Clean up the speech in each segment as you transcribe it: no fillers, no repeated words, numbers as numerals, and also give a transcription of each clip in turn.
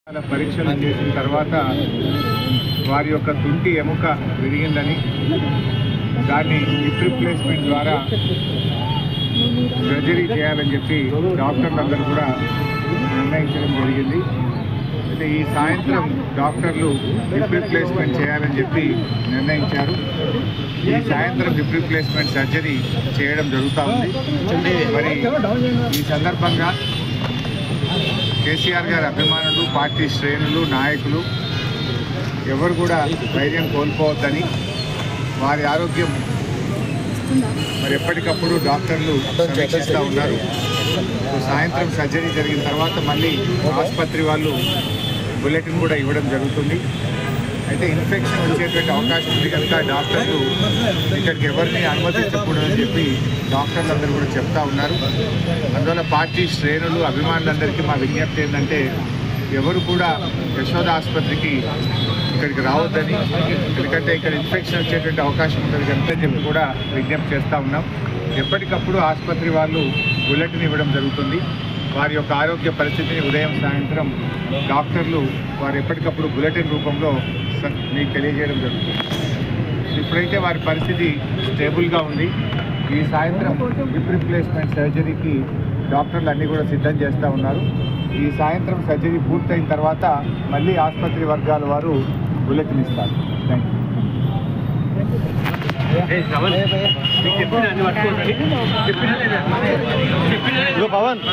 పరీక్షలు చేసిన తర్వాత వారి యొక్క తుంటి ఎముక విరిగిందని దాన్ని హిప్ రీప్లేస్మెంట్ ద్వారా సర్జరీ చేయాలని చెప్పి డాక్టర్లందరూ కూడా నిర్ణయించడం జరిగింది. అయితే ఈ సాయంత్రం డాక్టర్లు హిప్ రీప్లేస్మెంట్ చేయాలని చెప్పి నిర్ణయించారు. ఈ సాయంత్రం హిప్ రీప్లేస్మెంట్ సర్జరీ చేయడం జరుగుతూ ఉంది. మరి ఈ సందర్భంగా కేసీఆర్ గారి అభిమానులు, పార్టీ శ్రేణులు, నాయకులు ఎవరు కూడా ధైర్యం కోల్పోవద్దని, వారి ఆరోగ్యం మరి ఎప్పటికప్పుడు డాక్టర్లు సమీక్షిస్తూ ఉన్నారు. సాయంత్రం సర్జరీ జరిగిన తర్వాత మళ్ళీ ఆసుపత్రి వాళ్ళు బులెటిన్ కూడా ఇవ్వడం జరుగుతుంది. అయితే ఇన్ఫెక్షన్ వచ్చేటువంటి అవకాశం ఉంది కనుక డాక్టర్లు ఇక్కడికి ఎవరిని అనుమతించకూడదని చెప్పి డాక్టర్లు అందరూ కూడా చెప్తా ఉన్నారు. అందువల్ల పార్టీ శ్రేణులు, అభిమానులందరికీ మా విజ్ఞప్తి ఏంటంటే ఎవరు కూడా యశోద ఆసుపత్రికి ఇక్కడికి రావద్దని, ఎందుకంటే ఇక్కడ ఇన్ఫెక్షన్ వచ్చేటువంటి అవకాశం ఉంటుంది కనుక చెప్పి కూడా విజ్ఞప్తి చేస్తూ ఉన్నాం. ఎప్పటికప్పుడు ఆసుపత్రి వాళ్ళు బులెటిన్ ఇవ్వడం జరుగుతుంది. వారి యొక్క ఆరోగ్య పరిస్థితిని ఉదయం సాయంత్రం డాక్టర్లు వారు ఎప్పటికప్పుడు బులెటిన్ రూపంలో మీకు తెలియజేయడం జరుగుతుంది. ఇప్పుడైతే వారి పరిస్థితి స్టేబుల్గా ఉంది. ఈ సాయంత్రం హిప్ రీప్లేస్మెంట్ సర్జరీకి డాక్టర్లు అన్నీ కూడా సిద్ధం చేస్తూ ఉన్నారు. ఈ సాయంత్రం సర్జరీ పూర్తయిన తర్వాత మళ్ళీ ఆసుపత్రి వర్గాల వారు బులెటిన్ ఇస్తారు. Thank you. పవన్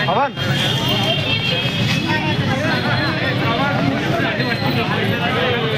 పవన్